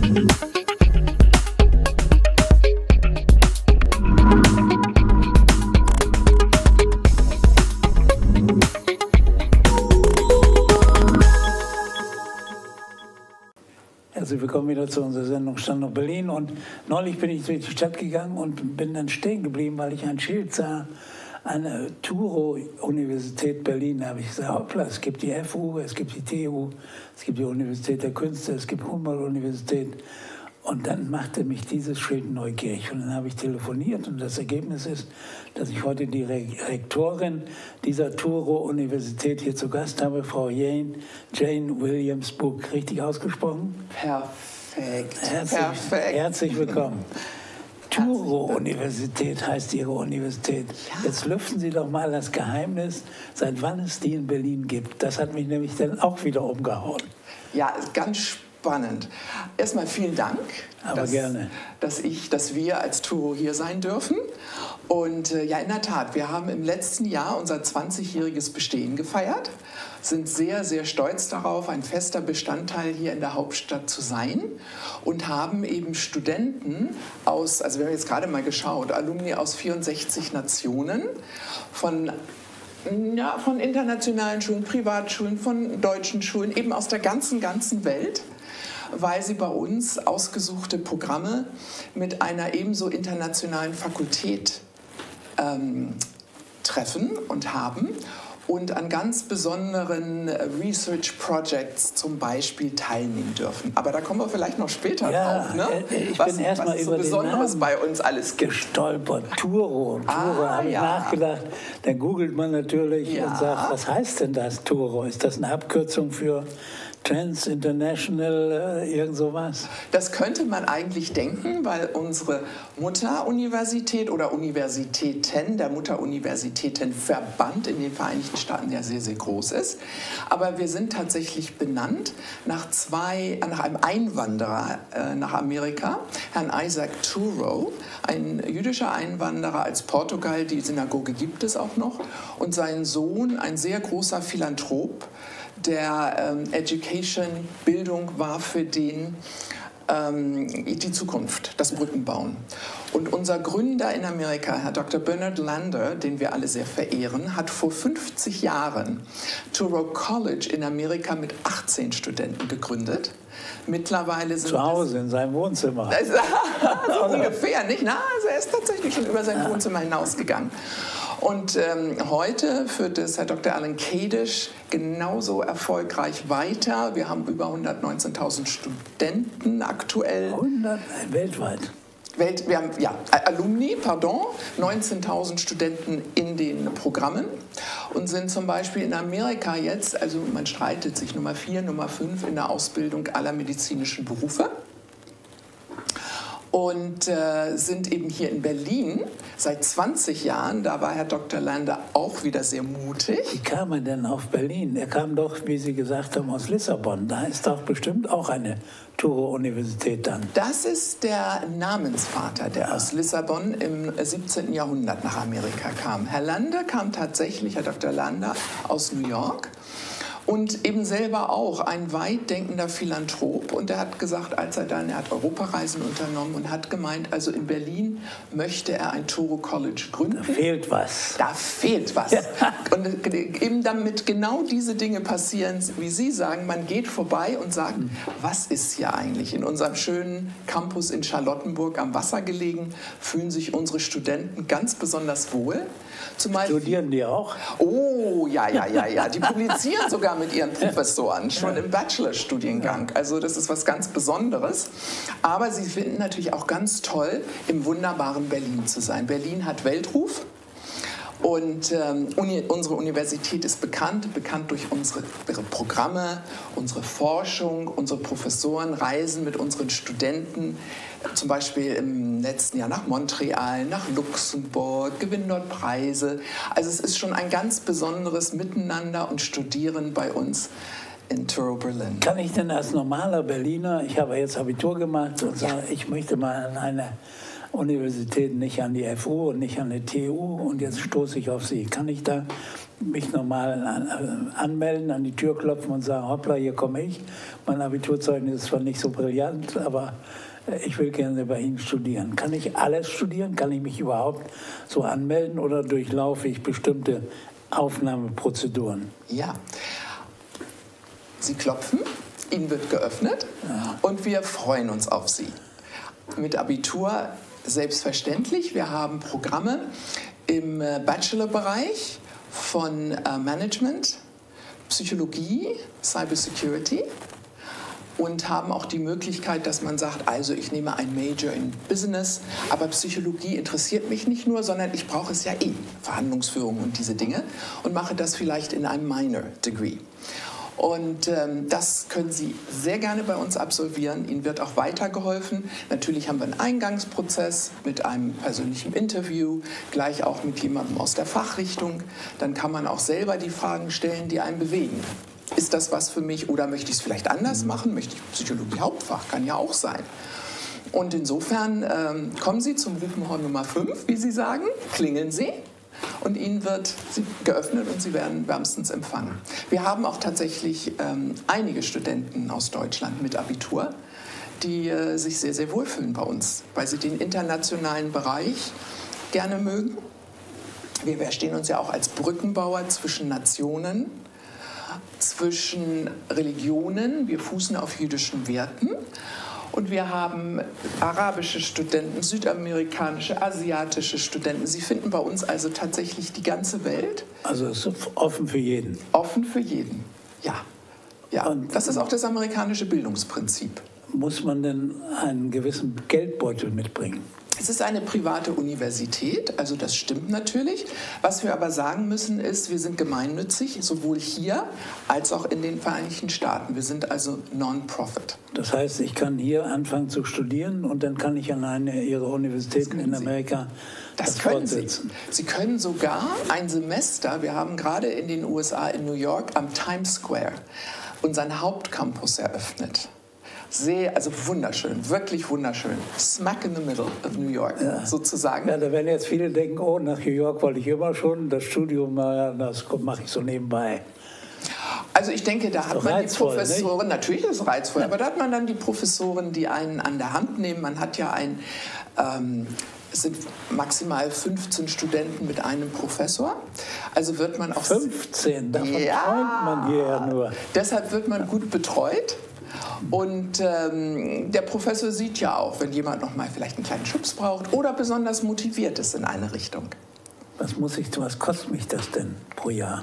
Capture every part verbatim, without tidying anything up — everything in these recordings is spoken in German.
Herzlich willkommen wieder zu unserer Sendung Standort Berlin. Und neulich bin ich durch die Stadt gegangen und bin dann stehen geblieben, weil ich ein Schild sah, eine Touro-Universität Berlin. Da habe ich gesagt, hoppla, es gibt die F U, es gibt die T U, es gibt die Universität der Künste, es gibt Humboldt-Universität. Und dann machte mich dieses Schild neugierig. Und dann habe ich telefoniert und das Ergebnis ist, dass ich heute die Rektorin dieser Touro-Universität hier zu Gast habe, Frau Jane, Jane Williams-Book. Richtig ausgesprochen? Perfekt. Herzlich, Perfekt. herzlich willkommen. Touro-Universität heißt Ihre Universität. Ja. Jetzt lüften Sie doch mal das Geheimnis, seit wann es die in Berlin gibt. Das hat mich nämlich dann auch wieder umgehauen. Ja, ganz spannend. Spannend. Erstmal vielen Dank, Aber dass, gerne. dass, ich, dass wir als Touro hier sein dürfen. Und äh, ja, in der Tat, wir haben im letzten Jahr unser zwanzigjähriges Bestehen gefeiert, sind sehr, sehr stolz darauf, ein fester Bestandteil hier in der Hauptstadt zu sein und haben eben Studenten aus, also wir haben jetzt gerade mal geschaut, Alumni aus vierundsechzig Nationen, von Ja, von internationalen Schulen, Privatschulen, von deutschen Schulen, eben aus der ganzen, ganzen Welt, weil sie bei uns ausgesuchte Programme mit einer ebenso internationalen Fakultät ähm, treffen und haben und an ganz besonderen Research Projects zum Beispiel teilnehmen dürfen. Aber da kommen wir vielleicht noch später ja, drauf, ne? Ich was, bin erst was mal so über Besonderes den Namen bei uns alles gibt. gestolpert. Touro. Touro Ah, habe ich ja. nachgedacht. Dann googelt man natürlich Ja. und sagt, was heißt denn das Touro? Ist das eine Abkürzung für Trans International, äh, irgend sowas? Das könnte man eigentlich denken, weil unsere Mutteruniversität oder Universitäten, der Mutteruniversitätenverband in den Vereinigten Staaten ja sehr, sehr groß ist. Aber wir sind tatsächlich benannt nach, zwei, nach einem Einwanderer äh, nach Amerika, Herrn Isaac Touro, ein jüdischer Einwanderer aus Portugal, die Synagoge gibt es auch noch, und sein Sohn, ein sehr großer Philanthrop, der ähm, Education, Bildung war für den ähm, die Zukunft, das Brückenbauen. Und unser Gründer in Amerika, Herr Doktor Bernard Lander, den wir alle sehr verehren, hat vor fünfzig Jahren Touro College in Amerika mit achtzehn Studenten gegründet. Mittlerweile sind Zu Hause, in seinem Wohnzimmer. Das, so ungefähr, nicht? Na, also er ist tatsächlich schon über sein Wohnzimmer hinausgegangen. Und ähm, heute führt es Herr Doktor Alan Kadish genauso erfolgreich weiter. Wir haben über hundertneunzehntausend Studenten aktuell. hundert weltweit. Welt, wir haben ja, Alumni, pardon, neunzehntausend Studenten in den Programmen und sind zum Beispiel in Amerika jetzt, also man streitet sich Nummer vier, Nummer fünf in der Ausbildung aller medizinischen Berufe. Und äh, sind eben hier in Berlin seit zwanzig Jahren. Da war Herr Doktor Lander auch wieder sehr mutig. Wie kam er denn auf Berlin? Er kam doch, wie Sie gesagt haben, aus Lissabon. Da ist doch bestimmt auch eine Touro-Universität dann. Das ist der Namensvater, der aus Lissabon im siebzehnten Jahrhundert nach Amerika kam. Herr Lander kam tatsächlich, Herr Doktor Lander, aus New York. Und eben selber auch ein weit denkender Philanthrop. Und er hat gesagt, als er dann, er hat Europareisen unternommen und hat gemeint, also in Berlin möchte er ein Touro College gründen. Da fehlt was. Da fehlt was. Ja. Und eben damit genau diese Dinge passieren, wie Sie sagen, man geht vorbei und sagt, was ist hier eigentlich? In unserem schönen Campus in Charlottenburg am Wasser gelegen, fühlen sich unsere Studenten ganz besonders wohl. Zum Beispiel, studieren die auch? Oh, ja, ja, ja, ja. Die publizieren sogar mit ihren Professoren, schon im Bachelorstudiengang. Also das ist was ganz Besonderes. Aber sie finden natürlich auch ganz toll, im wunderbaren Berlin zu sein. Berlin hat Weltruf. Und ähm, Uni, unsere Universität ist bekannt, bekannt durch unsere, ihre Programme, unsere Forschung, unsere Professoren reisen mit unseren Studenten, zum Beispiel im letzten Jahr nach Montreal, nach Luxemburg, gewinnen dort Preise. Also es ist schon ein ganz besonderes Miteinander und Studieren bei uns in Touro Berlin. Kann ich denn als normaler Berliner, ich habe jetzt Abitur gemacht und sage, ich möchte mal an eine Universität, nicht an die F U und nicht an die T U und jetzt stoße ich auf Sie. Kann ich da mich nochmal an, anmelden, an die Tür klopfen und sagen, hoppla, hier komme ich. Mein Abiturzeugnis ist zwar nicht so brillant, aber ich will gerne bei Ihnen studieren. Kann ich alles studieren? Kann ich mich überhaupt so anmelden oder durchlaufe ich bestimmte Aufnahmeprozeduren? Ja. Sie klopfen, Ihnen wird geöffnet ja. und wir freuen uns auf Sie. Mit Abitur selbstverständlich. Wir haben Programme im Bachelorbereich von Management, Psychologie, Cybersecurity und haben auch die Möglichkeit, dass man sagt, also ich nehme ein Major in Business, aber Psychologie interessiert mich nicht nur, sondern ich brauche es ja eh, Verhandlungsführung und diese Dinge und mache das vielleicht in einem Minor Degree. Und ähm, das können Sie sehr gerne bei uns absolvieren. Ihnen wird auch weitergeholfen. Natürlich haben wir einen Eingangsprozess mit einem persönlichen Interview, gleich auch mit jemandem aus der Fachrichtung. Dann kann man auch selber die Fragen stellen, die einen bewegen. Ist das was für mich oder möchte ich es vielleicht anders machen? Möchte ich Psychologie Hauptfach? Kann ja auch sein. Und insofern ähm, kommen Sie zum Rupenhorn Nummer fünf, wie Sie sagen, klingeln Sie. Und Ihnen wird geöffnet und Sie werden wärmstens empfangen. Wir haben auch tatsächlich ähm, einige Studenten aus Deutschland mit Abitur, die äh, sich sehr, sehr wohlfühlen bei uns, weil sie den internationalen Bereich gerne mögen. Wir verstehen uns ja auch als Brückenbauer zwischen Nationen, zwischen Religionen. Wir fußen auf jüdischen Werten. Und wir haben arabische Studenten, südamerikanische, asiatische Studenten. Sie finden bei uns also tatsächlich die ganze Welt. Also es ist offen für jeden. Offen für jeden, ja. ja. Und das ist auch das amerikanische Bildungsprinzip. Muss man denn einen gewissen Geldbeutel mitbringen? Es ist eine private Universität, also das stimmt natürlich. Was wir aber sagen müssen ist, wir sind gemeinnützig, sowohl hier als auch in den Vereinigten Staaten. Wir sind also Non-Profit. Das heißt, ich kann hier anfangen zu studieren und dann kann ich an eine Ihrer Universitäten in Amerika das, das können Sie. Sie können sogar ein Semester, wir haben gerade in den U S A in New York am Times Square unseren Hauptcampus eröffnet. Sehr, also wunderschön, wirklich wunderschön. Smack in the middle of New York, ja. sozusagen. Ja, da werden jetzt viele denken, oh, nach New York wollte ich immer schon, das Studium, das mache ich so nebenbei. Also ich denke, da hat man reizvoll, die Professoren, nicht? Natürlich ist es reizvoll, ja. aber da hat man dann die Professoren, die einen an der Hand nehmen. Man hat ja ein, ähm, es sind maximal fünfzehn Studenten mit einem Professor. Also wird man auch... fünfzehn, davon ja, träumt man hier ja nur. Deshalb wird man gut betreut. Und ähm, der Professor sieht ja auch, wenn jemand noch mal vielleicht einen kleinen Schubs braucht oder besonders motiviert ist in eine Richtung. Was muss ich, was kostet mich das denn pro Jahr?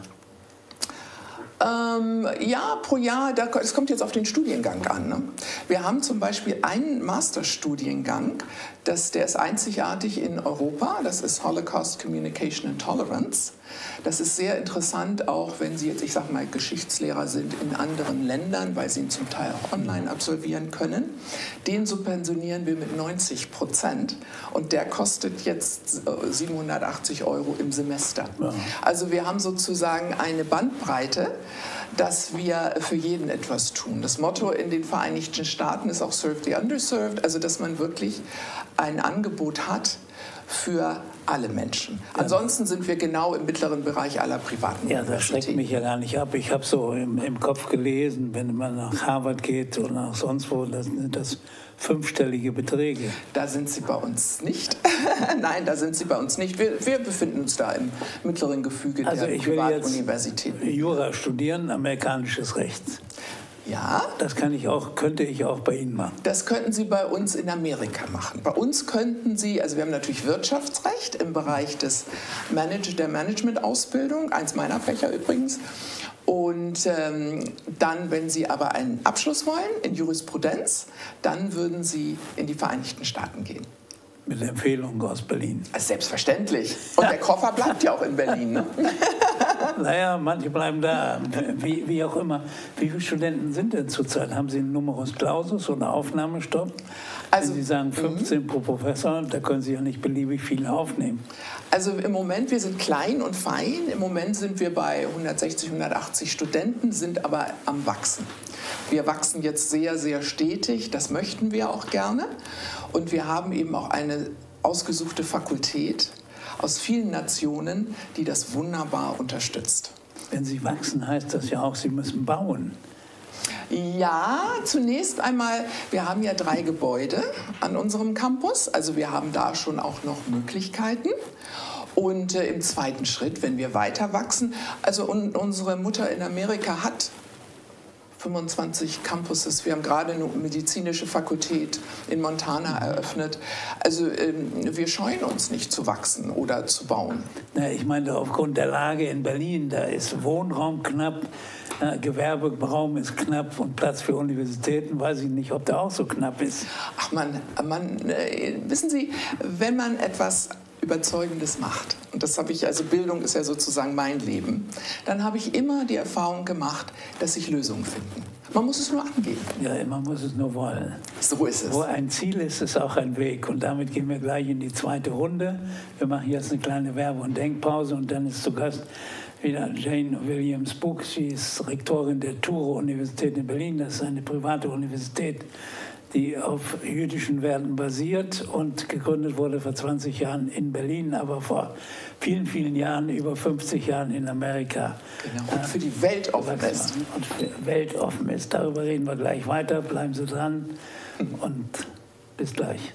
Ähm, ja, pro Jahr, das kommt jetzt auf den Studiengang an. Ne? Wir haben zum Beispiel einen Masterstudiengang, das, der ist einzigartig in Europa, das ist Holocaust Communication and Tolerance. Das ist sehr interessant, auch wenn Sie jetzt, ich sag mal, Geschichtslehrer sind in anderen Ländern, weil Sie ihn zum Teil auch online absolvieren können. Den subventionieren wir mit neunzig Prozent und der kostet jetzt siebenhundertachtzig Euro im Semester. Ja. Also wir haben sozusagen eine Bandbreite, dass wir für jeden etwas tun. Das Motto in den Vereinigten Staaten ist auch Serve the Underserved, also dass man wirklich ein Angebot hat für alle Menschen. Ja. Ansonsten sind wir genau im mittleren Bereich aller privaten ja, Universitäten. Ja, das schreckt mich ja gar nicht ab. Ich habe so im, im Kopf gelesen, wenn man nach Harvard geht oder nach sonst wo, das sind das fünfstellige Beträge. Da sind Sie bei uns nicht. Nein, da sind Sie bei uns nicht. Wir, wir befinden uns da im mittleren Gefüge also der Privatuniversitäten. Ich will jetzt Jura studieren, amerikanisches Recht. Ja. Das kann ich auch, könnte ich auch bei Ihnen machen. Das könnten Sie bei uns in Amerika machen. Bei uns könnten Sie, also wir haben natürlich Wirtschaftsrecht im Bereich des Manage, der Management-Ausbildung, eins meiner Fächer übrigens. Und ähm, dann, wenn Sie aber einen Abschluss wollen in Jurisprudenz, dann würden Sie in die Vereinigten Staaten gehen. Mit Empfehlungen aus Berlin. Selbstverständlich. Und der Koffer bleibt ja auch in Berlin. Ne? Naja, manche bleiben da, wie, wie auch immer. Wie viele Studenten sind denn zurzeit? Haben Sie einen Numerus Clausus oder Aufnahmestopp? Also, wenn Sie sagen fünfzehn pro Professor, da können Sie ja nicht beliebig viele aufnehmen. Also im Moment, wir sind klein und fein. Im Moment sind wir bei hundertsechzig, hundertachtzig Studenten, sind aber am Wachsen. Wir wachsen jetzt sehr, sehr stetig. Das möchten wir auch gerne. Und wir haben eben auch eine ausgesuchte Fakultät, aus vielen Nationen, die das wunderbar unterstützt. Wenn Sie wachsen, heißt das ja auch, Sie müssen bauen. Ja, zunächst einmal, wir haben ja drei Gebäude an unserem Campus, also wir haben da schon auch noch Möglichkeiten. Und äh, im zweiten Schritt, wenn wir weiter wachsen, also un unsere Mutter in Amerika hat fünfundzwanzig Campuses. Wir haben gerade eine medizinische Fakultät in Montana eröffnet. Also ähm, wir scheuen uns nicht zu wachsen oder zu bauen. Ja, ich meine, aufgrund der Lage in Berlin, da ist Wohnraum knapp, äh, Gewerberaum ist knapp und Platz für Universitäten, weiß ich nicht, ob der auch so knapp ist. Ach man, man äh, wissen Sie, wenn man etwas Überzeugendes macht, und das habe ich, also Bildung ist ja sozusagen mein Leben, dann habe ich immer die Erfahrung gemacht, dass sich Lösungen finden. Man muss es nur angehen. Ja, man muss es nur wollen. So ist es. Wo ein Ziel ist, ist auch ein Weg. Und damit gehen wir gleich in die zweite Runde. Wir machen jetzt eine kleine Werbe- und Denkpause und dann ist zu Gast wieder Jane Williams Buck. Sie ist Rektorin der Touro-Universität in Berlin. Das ist eine private Universität, die auf jüdischen Werten basiert und gegründet wurde vor zwanzig Jahren in Berlin, aber vor vielen, vielen Jahren, über fünfzig Jahren in Amerika. Genau, und für die Welt offen ist. Und für die Welt offen ist. Darüber reden wir gleich weiter. Bleiben Sie dran und bis gleich.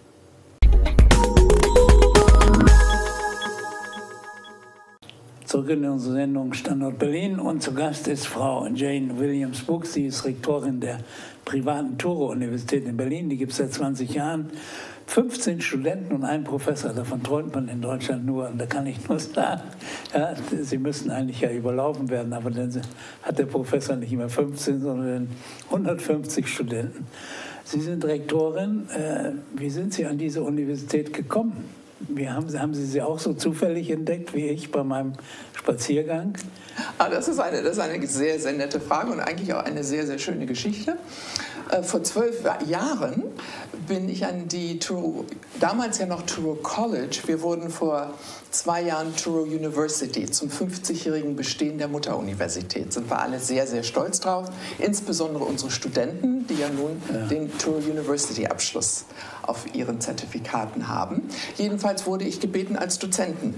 Zurück in unsere Sendung Standort Berlin und zu Gast ist Frau Jane Williams Buck. Sie ist Rektorin der privaten Touro-Universität in Berlin. Die gibt es seit zwanzig Jahren. fünfzehn Studenten und ein Professor. Davon träumt man in Deutschland nur. Und da kann ich nur sagen, ja, sie müssen eigentlich ja überlaufen werden. Aber dann hat der Professor nicht mehr fünfzehn, sondern hundertfünfzig Studenten. Sie sind Rektorin. Wie sind Sie an diese Universität gekommen? Wie haben, Sie, haben Sie sie auch so zufällig entdeckt wie ich bei meinem Spaziergang? Ah, das, ist eine, das ist eine sehr, sehr nette Frage und eigentlich auch eine sehr, sehr schöne Geschichte. Äh, vor zwölf Jahren bin ich an die Touro, damals ja noch Touro College, wir wurden vor zwei Jahren Touro University zum fünfzigjährigen Bestehen der Mutteruniversität. Sind wir alle sehr, sehr stolz drauf, insbesondere unsere Studenten, die ja nun ja. den Touro University Abschluss auf ihren Zertifikaten haben. Jedenfalls wurde ich gebeten als Dozenten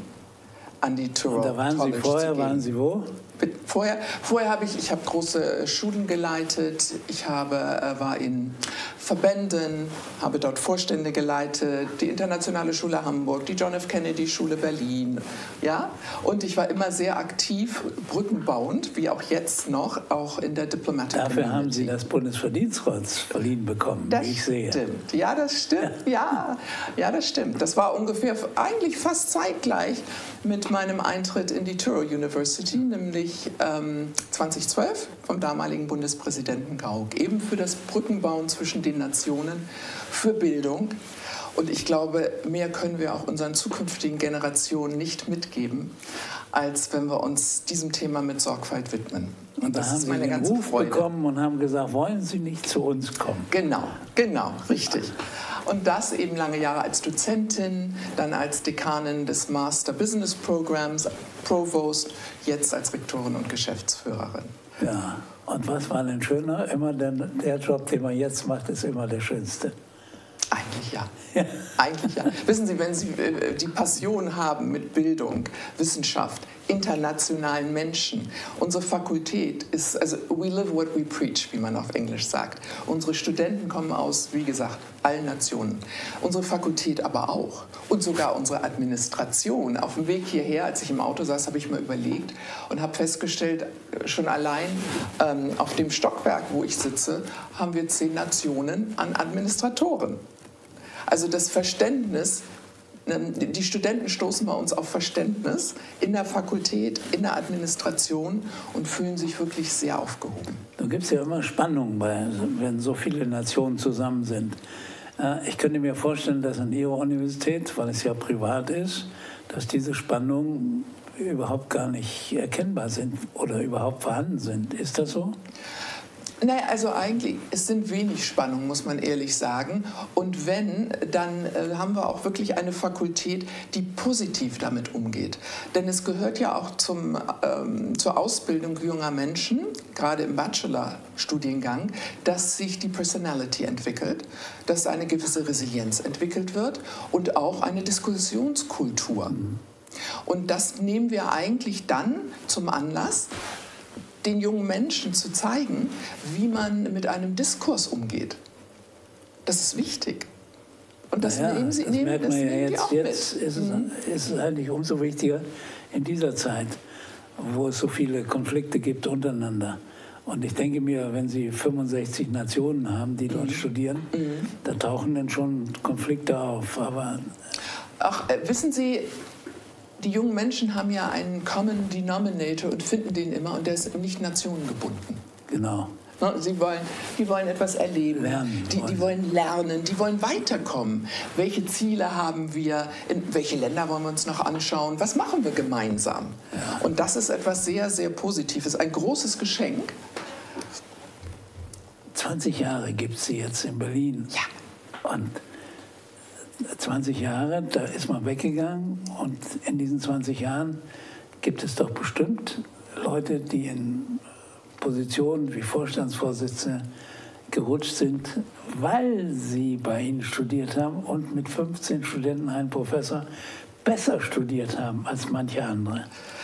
an die Touro College. Und da waren Sie vorher, waren Sie wo? Vorher, vorher habe ich, ich habe große Schulen geleitet, ich habe, äh, war in Verbänden, habe dort Vorstände geleitet, die Internationale Schule Hamburg, die John F. Kennedy Schule Berlin, ja, und ich war immer sehr aktiv, brückenbauend, wie auch jetzt noch, auch in der Diplomatic Dafür Community. haben Sie das Bundesverdienstkreuz verliehen bekommen, das wie ich sehe. Stimmt. Ja, das stimmt, ja, ja, das stimmt. Das war ungefähr, eigentlich fast zeitgleich mit meinem Eintritt in die Touro University, nämlich ähm, zweitausendzwölf vom damaligen Bundespräsidenten Gauck, eben für das Brückenbauen zwischen den Nationen, für Bildung. Und ich glaube, mehr können wir auch unseren zukünftigen Generationen nicht mitgeben, als wenn wir uns diesem Thema mit Sorgfalt widmen. Und, und da das haben ist meine Sie den ganze Ruf Freude. bekommen und haben gesagt, wollen Sie nicht zu uns kommen? Genau, genau, richtig. Und das eben lange Jahre als Dozentin, dann als Dekanin des Master Business Programs, Provost, jetzt als Rektorin und Geschäftsführerin. Ja, und was war denn schöner? Immer denn der Job, den man jetzt macht, ist immer der schönste. Eigentlich ja. ja. Eigentlich ja. Wissen Sie, wenn Sie äh, die Passion haben mit Bildung, Wissenschaft, internationalen Menschen, unsere Fakultät ist, also we live what we preach, wie man auf Englisch sagt. Unsere Studenten kommen aus, wie gesagt, allen Nationen. Unsere Fakultät aber auch. Und sogar unsere Administration. Auf dem Weg hierher, als ich im Auto saß, habe ich mir überlegt und habe festgestellt, schon allein ähm, auf dem Stockwerk, wo ich sitze, haben wir zehn Nationen an Administratoren. Also das Verständnis, die Studenten stoßen bei uns auf Verständnis in der Fakultät, in der Administration und fühlen sich wirklich sehr aufgehoben. Da gibt es ja immer Spannungen, bei, wenn so viele Nationen zusammen sind. Ich könnte mir vorstellen, dass an Ihrer Universität, weil es ja privat ist, dass diese Spannungen überhaupt gar nicht erkennbar sind oder überhaupt vorhanden sind. Ist das so? Naja, also eigentlich, es sind wenig Spannungen, muss man ehrlich sagen. Und wenn, dann äh, haben wir auch wirklich eine Fakultät, die positiv damit umgeht. Denn es gehört ja auch zum, ähm, zur Ausbildung junger Menschen, gerade im Bachelorstudiengang, dass sich die Personality entwickelt, dass eine gewisse Resilienz entwickelt wird und auch eine Diskussionskultur. Mhm. Und das nehmen wir eigentlich dann zum Anlass, den jungen Menschen zu zeigen, wie man mit einem Diskurs umgeht. Das ist wichtig. Und das naja, nehmen Sie, das nehmen, merkt das man ja nehmen jetzt. auch Jetzt mit. ist es, Mhm. ist es eigentlich umso wichtiger in dieser Zeit, wo es so viele Konflikte gibt untereinander. Und ich denke mir, wenn Sie fünfundsechzig Nationen haben, die dort mhm. studieren, mhm. da tauchen dann schon Konflikte auf. Aber Ach, äh, wissen Sie, die jungen Menschen haben ja einen Common Denominator und finden den immer, und der ist nicht nationengebunden. Genau. Sie wollen, die wollen etwas erleben, lernen, die, die wollen lernen, die wollen weiterkommen. Welche Ziele haben wir, in welche Länder wollen wir uns noch anschauen, was machen wir gemeinsam? Ja. Und das ist etwas sehr, sehr Positives, ein großes Geschenk. zwanzig Jahre gibt es sie jetzt in Berlin. Ja. Und zwanzig Jahre, da ist man weggegangen, und in diesen zwanzig Jahren gibt es doch bestimmt Leute, die in Positionen wie Vorstandsvorsitzende gerutscht sind, weil sie bei Ihnen studiert haben und mit fünfzehn Studenten, einen Professor, besser studiert haben als manche andere.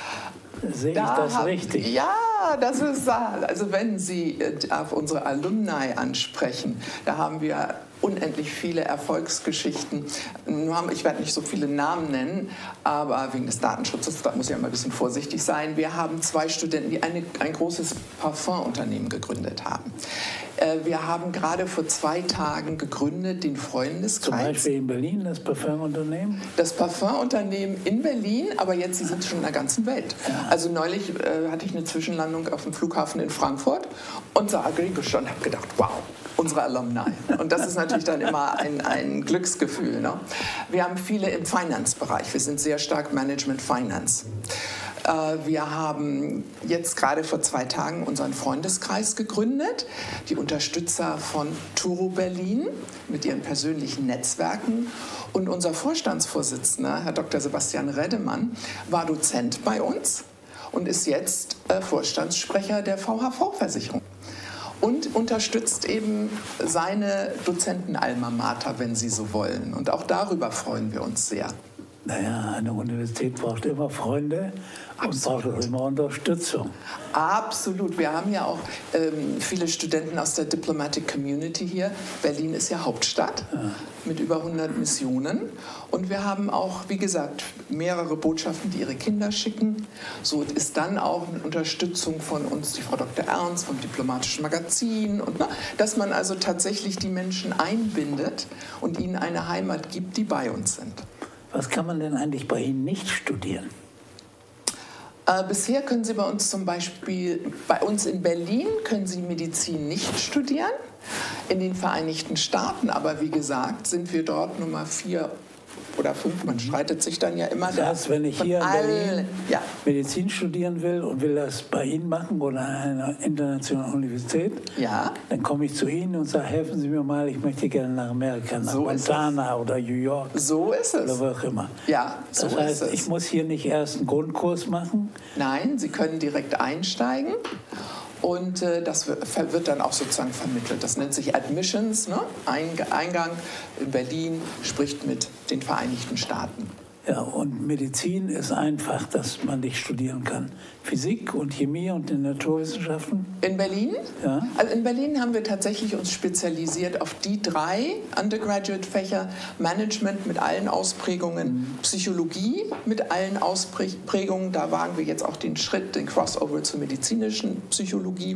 Sehe da ich das hab, richtig? Ja, das ist, also wenn Sie auf unsere Alumni ansprechen, da haben wir unendlich viele Erfolgsgeschichten. Ich werde nicht so viele Namen nennen, aber wegen des Datenschutzes, da muss ich ja mal ein bisschen vorsichtig sein. Wir haben zwei Studenten, die eine, ein großes Parfumunternehmen gegründet haben. Wir haben gerade vor zwei Tagen gegründet den Freundeskreis. Zum Beispiel in Berlin das Parfumunternehmen? Das Parfumunternehmen in Berlin, aber jetzt, sie sind schon in der ganzen Welt. Ja. Also neulich äh, hatte ich eine Zwischenlandung auf dem Flughafen in Frankfurt und sah Gringosch und habe gedacht, wow, unsere Alumni. Und das ist natürlich dann immer ein, ein Glücksgefühl. Ne? Wir haben viele im Finance-Bereich. Wir sind sehr stark Management-Finance. Wir haben jetzt gerade vor zwei Tagen unseren Freundeskreis gegründet, die Unterstützer von Turo Berlin mit ihren persönlichen Netzwerken. Und unser Vorstandsvorsitzender, Herr Doktor Sebastian Reddemann, war Dozent bei uns und ist jetzt Vorstandssprecher der V H V-Versicherung. Und unterstützt eben seine Dozenten-Alma Mater, wenn Sie so wollen. Und auch darüber freuen wir uns sehr. Naja, eine Universität braucht immer Freunde und braucht auch immer Unterstützung. Absolut. Wir haben ja auch ähm, viele Studenten aus der Diplomatic Community hier. Berlin ist ja Hauptstadt ja. mit über hundert Missionen. Und wir haben auch, wie gesagt, mehrere Botschaften, die ihre Kinder schicken. So ist dann auch eine Unterstützung von uns, die Frau Doktor Ernst vom Diplomatischen Magazin. Und, na, dass man also tatsächlich die Menschen einbindet und ihnen eine Heimat gibt, die bei uns sind. Was kann man denn eigentlich bei Ihnen nicht studieren? Äh, bisher können Sie bei uns zum Beispiel, bei uns in Berlin können Sie Medizin nicht studieren. In den Vereinigten Staaten aber, wie gesagt, sind wir dort Nummer vier oder fünf. Man streitet sich dann ja immer. Das heißt, wenn ich hier in Berlin ja. Medizin studieren will und will das bei Ihnen machen oder an einer internationalen Universität, ja. dann komme ich zu Ihnen und sage, helfen Sie mir mal, ich möchte gerne nach Amerika, nach so Montana oder New York. So ist es. Oder wo auch immer. Ja, so das heißt, ist es. ich muss hier nicht erst einen Grundkurs machen? Nein, Sie können direkt einsteigen. Und äh, das wird, wird dann auch sozusagen vermittelt. Das nennt sich Admissions, ne? Eingang in Berlin, spricht mit den Vereinigten Staaten. Ja, und Medizin ist einfach, dass man nicht studieren kann. Physik und Chemie und die Naturwissenschaften? In Berlin? Ja. Also in Berlin haben wir tatsächlich uns spezialisiert auf die drei Undergraduate-Fächer: Management mit allen Ausprägungen, mhm. Psychologie mit allen Ausprägungen. Da wagen wir jetzt auch den Schritt, den Crossover zur medizinischen Psychologie,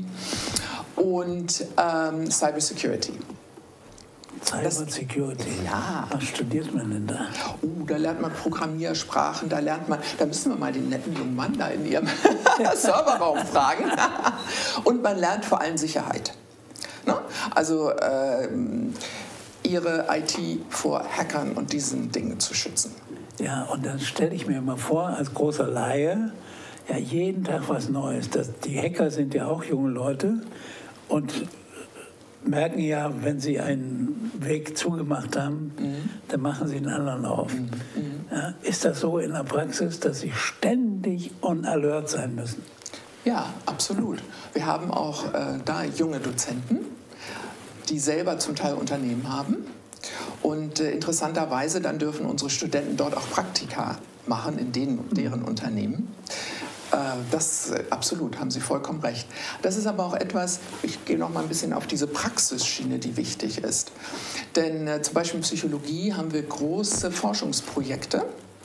und ähm, Cybersecurity. Cybersecurity. Ja. Was studiert man denn da? Oh, da lernt man Programmiersprachen, da lernt man, da müssen wir mal den netten jungen Mann da in ihrem Serverraum fragen. Und man lernt vor allem Sicherheit. Ne? Also äh, ihre I T vor Hackern und diesen Dingen zu schützen. Ja, und dann stelle ich mir mal vor, als großer Laie, ja, jeden Tag was Neues. Das, die Hacker sind ja auch junge Leute. und merken ja, wenn sie einen Weg zugemacht haben, mhm. dann machen sie einen anderen auf. Mhm. Ja, ist das so in der Praxis, dass sie ständig on alert sein müssen? Ja, absolut. Wir haben auch äh, da junge Dozenten, die selber zum Teil Unternehmen haben. Und äh, interessanterweise dann dürfen unsere Studenten dort auch Praktika machen in denen, deren Unternehmen. Äh, das äh, absolut, haben Sie vollkommen recht. Das ist aber auch etwas, ich gehe noch mal ein bisschen auf diese Praxisschiene, die wichtig ist. Denn äh, zum Beispiel in Psychologie haben wir große Forschungsprojekte.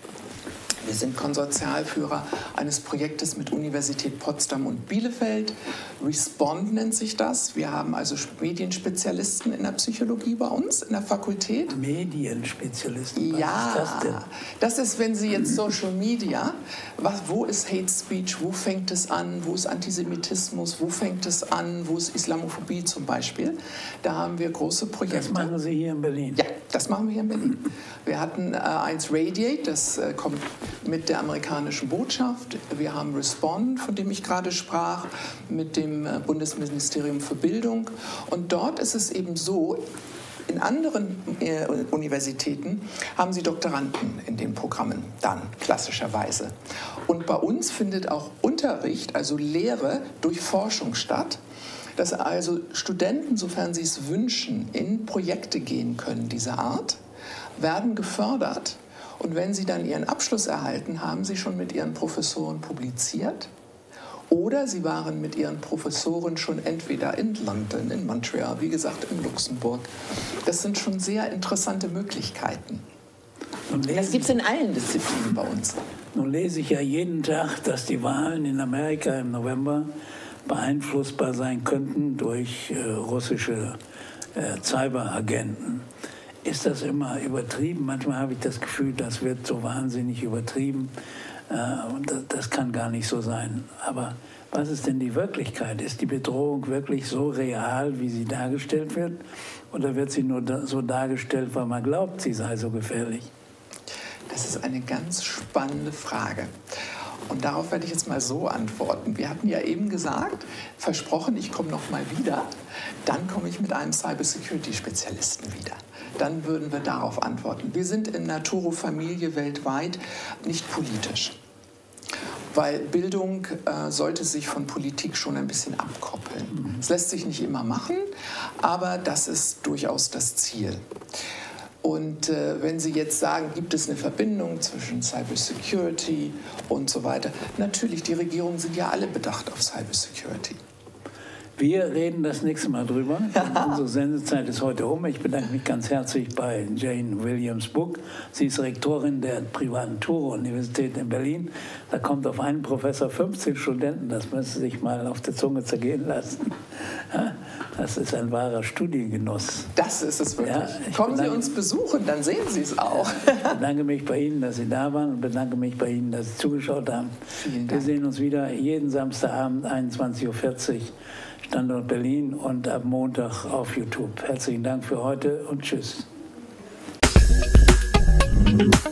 Wir sind Konsortialführer eines Projektes mit Universität Potsdam und Bielefeld. Respond nennt sich das. Wir haben also Medienspezialisten in der Psychologie bei uns in der Fakultät. Medienspezialisten? Was ja, ist das denn? Das ist, wenn Sie jetzt Social Media, was, wo ist Hate Speech, wo fängt es an, wo ist Antisemitismus, wo fängt es an, wo ist Islamophobie zum Beispiel. Da haben wir große Projekte. Das machen Sie hier in Berlin? Ja, das machen wir hier in Berlin. Wir hatten äh, eins Radiate, das äh, kommt mit der amerikanischen Botschaft. Wir haben Respond, von dem ich gerade sprach, mit dem äh, Bundesministerium für Bildung. Und dort ist es eben so, in anderen äh, Universitäten haben sie Doktoranden in den Programmen dann, klassischerweise. Und bei uns findet auch Unterricht, also Lehre durch Forschung statt, dass also Studenten, sofern sie es wünschen, in Projekte gehen können dieser Art, werden gefördert. Und wenn sie dann ihren Abschluss erhalten, haben sie schon mit ihren Professoren publiziert oder sie waren mit ihren Professoren schon entweder in London, in Montreal, wie gesagt in Luxemburg. Das sind schon sehr interessante Möglichkeiten. Das gibt es in allen Disziplinen bei uns. Nun lese ich ja jeden Tag, dass die Wahlen in Amerika im November beeinflussbar sein könnten durch äh, russische äh, Cyberagenten. Ist das immer übertrieben? Manchmal habe ich das Gefühl, das wird so wahnsinnig übertrieben. Äh, und das, das kann gar nicht so sein. Aber was ist denn die Wirklichkeit? Ist die Bedrohung wirklich so real, wie sie dargestellt wird? Oder wird sie nur da, so dargestellt, weil man glaubt, sie sei so gefährlich? Das ist eine ganz spannende Frage. Und darauf werde ich jetzt mal so antworten. Wir hatten ja eben gesagt, versprochen, ich komme noch mal wieder. Dann komme ich mit einem Cybersecurity-Spezialisten wieder. Dann würden wir darauf antworten. Wir sind in Naturo Familie weltweit nicht politisch. Weil Bildung äh, sollte sich von Politik schon ein bisschen abkoppeln. Es lässt sich nicht immer machen, aber das ist durchaus das Ziel. Und äh, wenn Sie jetzt sagen, gibt es eine Verbindung zwischen Cybersecurity und so weiter? Natürlich, die Regierungen sind ja alle bedacht auf Cybersecurity. Wir reden das nächste Mal drüber. Unsere Sendezeit ist heute um. Ich bedanke mich ganz herzlich bei Jane Williams-Buck. Sie ist Rektorin der privaten Naturo-Universität in Berlin. Da kommt auf einen Professor fünfzehn Studenten. Das müssen Sie sich mal auf der Zunge zergehen lassen. Das ist ein wahrer Studiengenuss. Das ist es wirklich. Ja, Kommen bedanke, Sie uns besuchen, dann sehen Sie es auch. Ich bedanke mich bei Ihnen, dass Sie da waren und bedanke mich bei Ihnen, dass Sie zugeschaut haben. Vielen Dank. Wir sehen uns wieder jeden Samstagabend, einundzwanzig Uhr vierzig, Standort Berlin und ab Montag auf YouTube. Herzlichen Dank für heute und tschüss.